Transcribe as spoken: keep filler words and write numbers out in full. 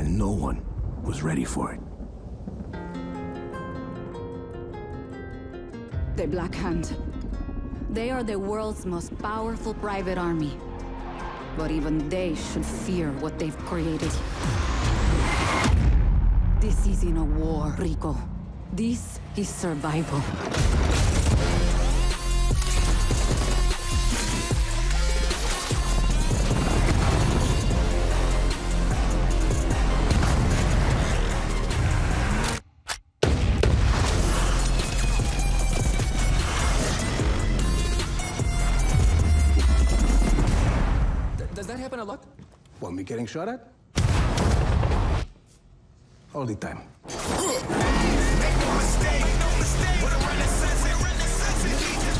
and no one was ready for it. The Black Hand. They are the world's most powerful private army. But even they should fear what they've created. This isn't a war, Rico. This is survival. Does that happen a lot? What, me getting shot at? All the time. Make no mistake, no mistake. What a renaissance, a renaissance in Egypt.